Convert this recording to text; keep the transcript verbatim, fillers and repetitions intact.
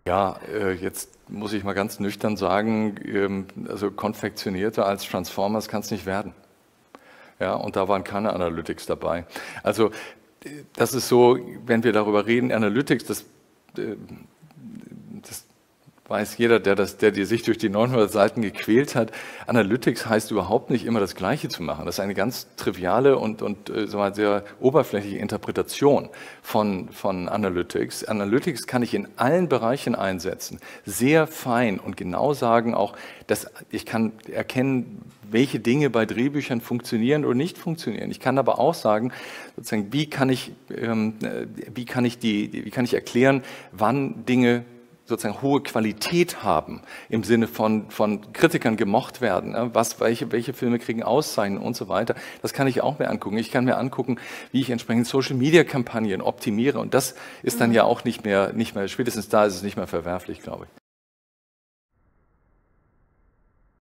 Ja, äh, jetzt muss ich mal ganz nüchtern sagen, ähm, also konfektionierter als Transformers kann es nicht werden. Ja, und da waren keine Analytics dabei. Also äh, das ist so, wenn wir darüber reden, Analytics, das, äh, das weiß jeder, der, das, der die sich durch die neunhundert Seiten gequält hat. Analytics heißt überhaupt nicht immer das Gleiche zu machen. Das ist eine ganz triviale und, und äh, so eine sehr oberflächliche Interpretation von, von Analytics. Analytics kann ich in allen Bereichen einsetzen, sehr fein und genau sagen auch, dass ich kann erkennen, welche Dinge bei Drehbüchern funktionieren oder nicht funktionieren. Ich kann aber auch sagen, sozusagen, wie kann ich, ähm, wie kann ich die, wie kann ich erklären, wann Dinge sozusagen hohe Qualität haben, im Sinne von, von Kritikern gemocht werden, was, welche, welche Filme kriegen Auszeichnungen und so weiter. Das kann ich auch mir angucken. Ich kann mir angucken, wie ich entsprechend Social-Media-Kampagnen optimiere und das ist dann ja auch nicht mehr, nicht mehr, spätestens da ist es nicht mehr verwerflich, glaube ich.